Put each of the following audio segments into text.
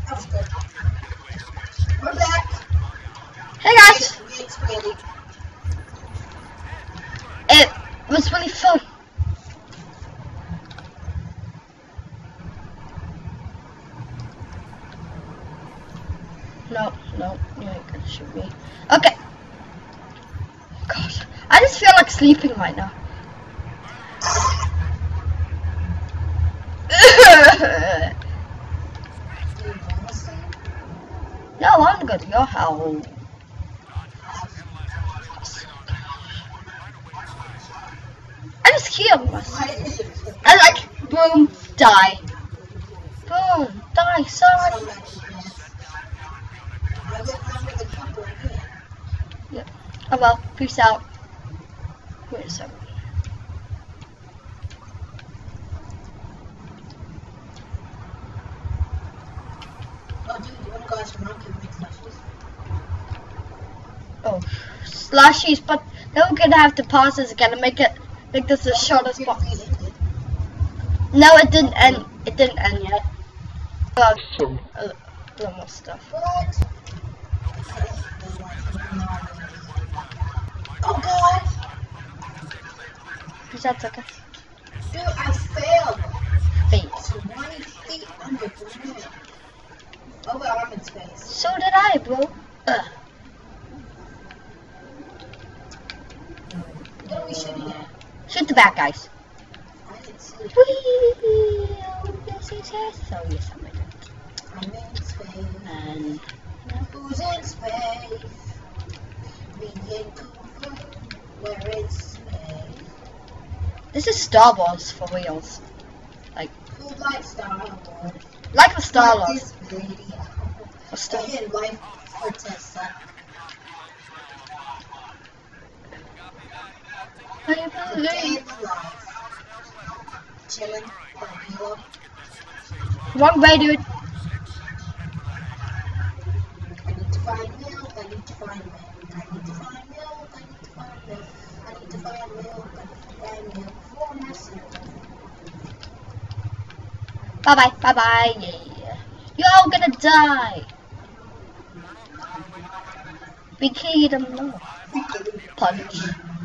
was good. We're back. Hey guys! We expanded. It was really fun. No, you ain't gonna shoot me. Okay. Gosh, I just feel like sleeping right now. No, I'm good. Your house. I just killed myself. I like boom, die. Boom, die. Sorry. Yep. Oh well. Peace out. Wait a second. Oh, slushies, but then we're gonna have to pause this again and make this as short as possible. No, it didn't end. It didn't end yet. A little more stuff. What? Oh God! That's okay. Dude, I failed. Fate. 20 feet underground. Oh well, I'm in space. So did I, bro. What are we shooting at? Shoot the bad guys. I didn't see it. Yes, yes, yes. Oh, yes, I did. I'm in space. And who's in space? Me and Cooper. We're in space. this is Star Wars for reals. Like, Who likes Star Wars? like the Star Like Wars. this video. Or Star. And life for Tessa. Chilling. Wrong way, dude. I need to find milk. I need to find milk. I need to find milk. I need to find milk. I need to find milk. I need to find milk for myself. Bye bye. Bye bye. Yeah. You're all gonna die. We killed them. No. Punch.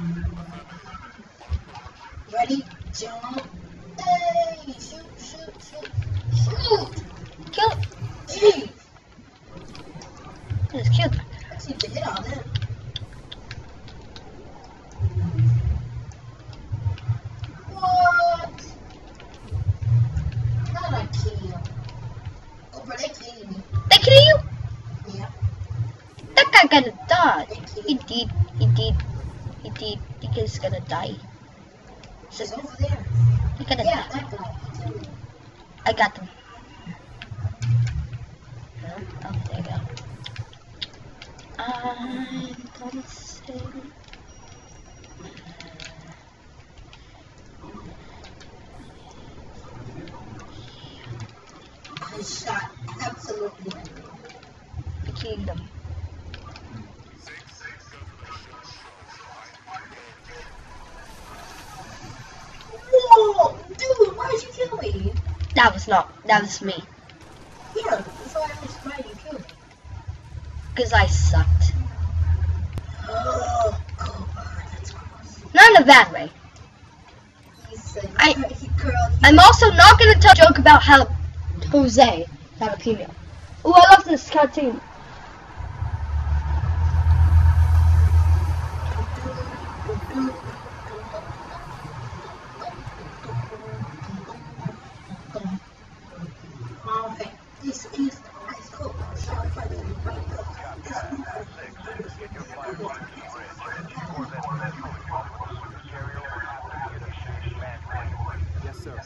Ready? Jump. Hey! Shoot, shoot, shoot. Shoot! Kill it. Hey! Just kill it. I seem to hit on them. What? How did I kill? Oh, but they killed me. They kill you? Yeah. That guy gonna die. They killed He me. did. He's gonna die. She's over there. He gonna Yeah, die. that guy. I got them. Oh, there you go. I'm gonna say. I shot absolutely everyone. The kingdom. Whoa! Dude, why'd you kill me? That was me. Yeah, that's why I was trying to kill me. Because I sucked. Oh, that's gross. Not in a bad way. He said, I- girl, I'm also not gonna tell a joke about how Jose had a female. Ooh, I love this cartoon. okay, this is ice cold. Yes, sir.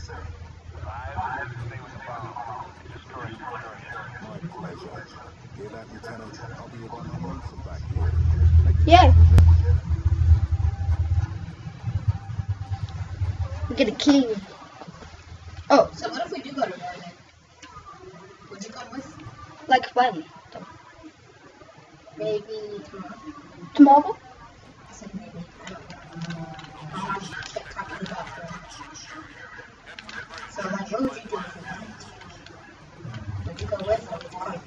My pleasure. Hear that, Lieutenant? I'll be about a month from back here. Yeah. We're gonna kill you. Oh, So what if we do go to war then? Would you come with? like when? Maybe tomorrow? Tomorrow? I said maybe. I don't know. My mom kept talking about her. So like, what would you do for that? Would you go with them.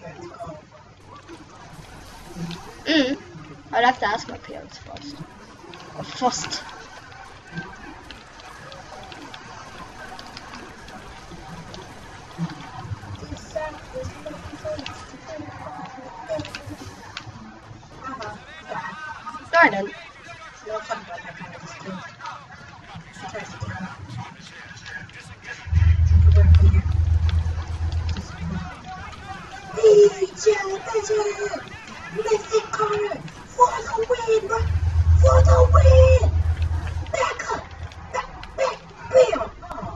I'd have to ask my parents first. First. No, I didn't. MythicCarter for the win, bro. For the win. Back up. Back. Bam. Oh,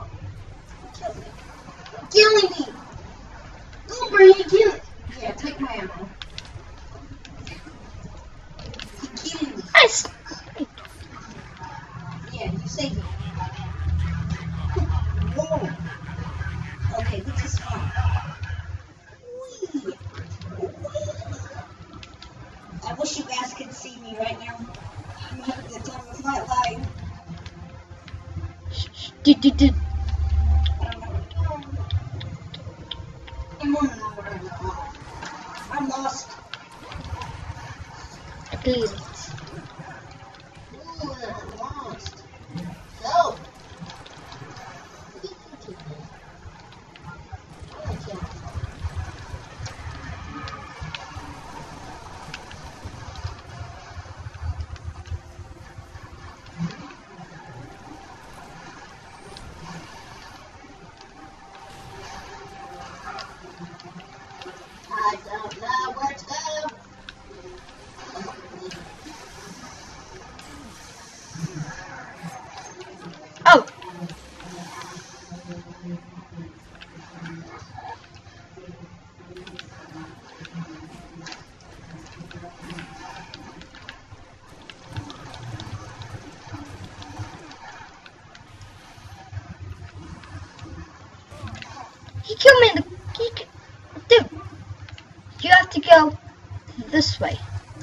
killing me. Go, Brady, kill it. Yeah, take my ammo. You're killing me. Nice. Yeah, you saved me. Whoa. Okay, this is fun. Whee. I wish you guys could see me right now. I'm having the time of my life. Did. I'm on an hour and a half. I'm lost. Please. Ooh, I'm lost. Go. I don't know where to go. Oh. He killed me in the... Dude. You have to go this way.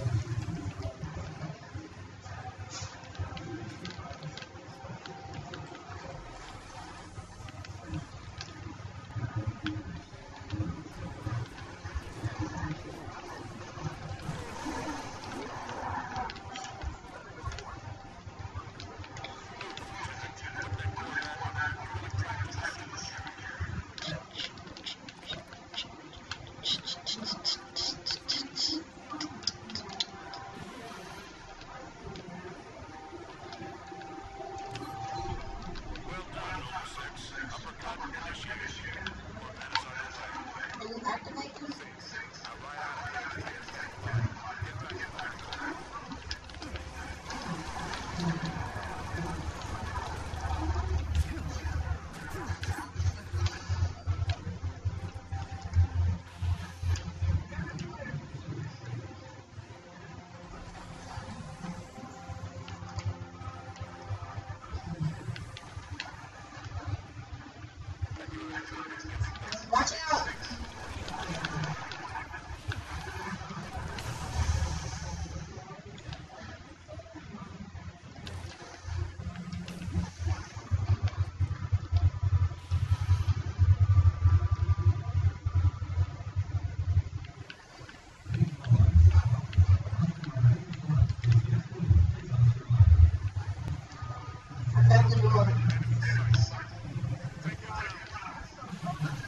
Watch out! I found the door.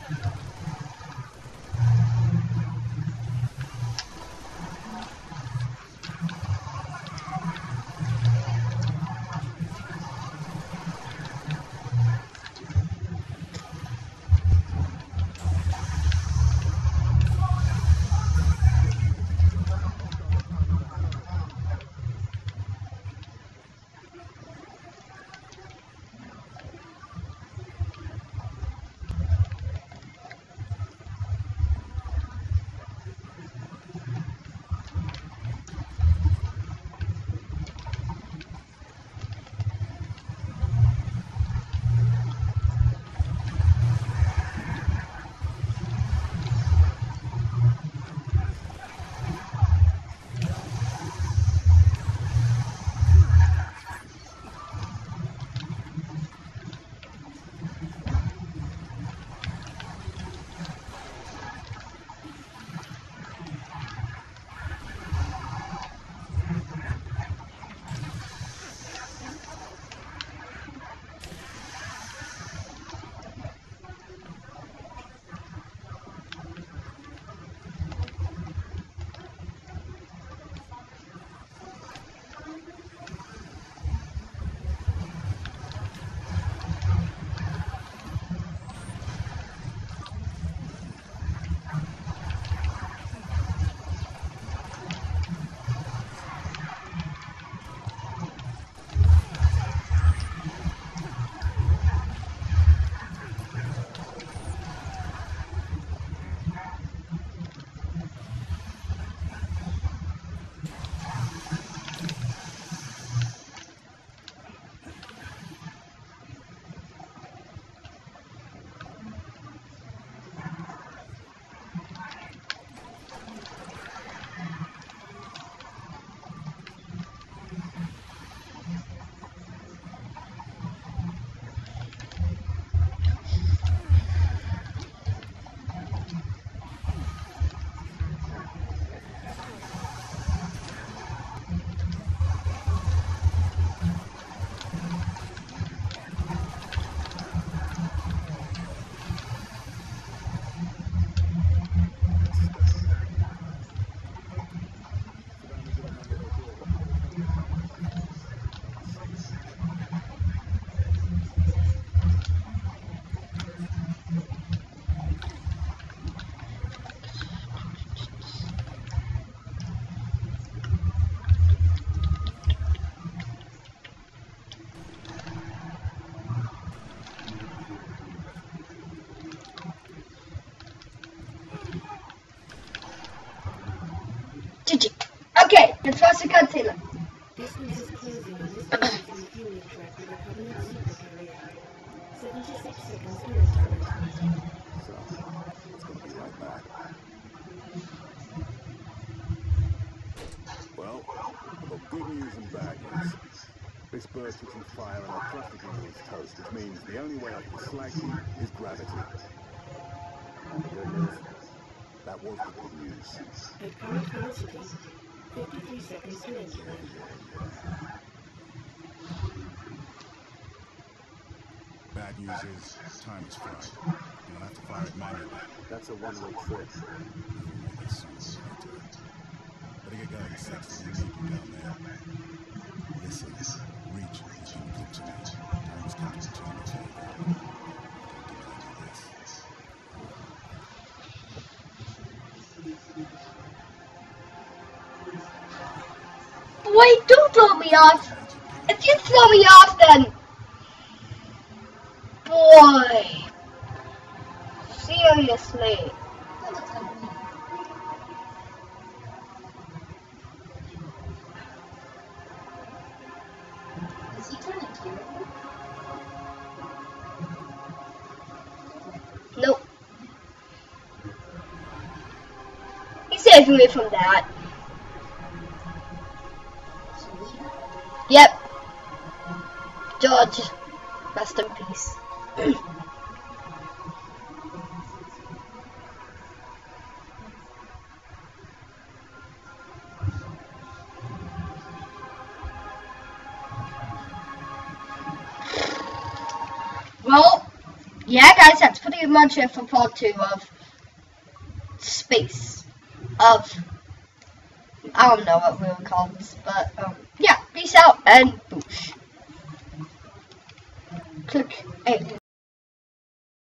GG. Okay, let's watch the cutscene. Distance is closing on this point from the fueling track with a Covenant supercarrier. 76 seconds to enter it. So, it's gonna be like that. Well, I've got good news and bad news. This bird's catching fire and our thrusters into its toast, which means the only way off the slag heap is gravity. And the good news? That was the good news. At current velocity, 53 seconds to enter it. Bad news is, time is fried. You'll have to fire it manually. That's a one-way trip. You'll make it sooner or later. Better get going, Sexton. We need you down there. Listen, Reach has been good to me. Time has come to return the favor. Don't deny me this. Wait, don't throw me off. If you throw me off, then... Boy. Seriously. Is he turning terrible? Nope. He's saving me from that. Yep. George. Rest in peace. Well, yeah guys, that's pretty much it for part 2 of Space. Of, I don't know what we were called, but yeah, peace out and boosh. Click A.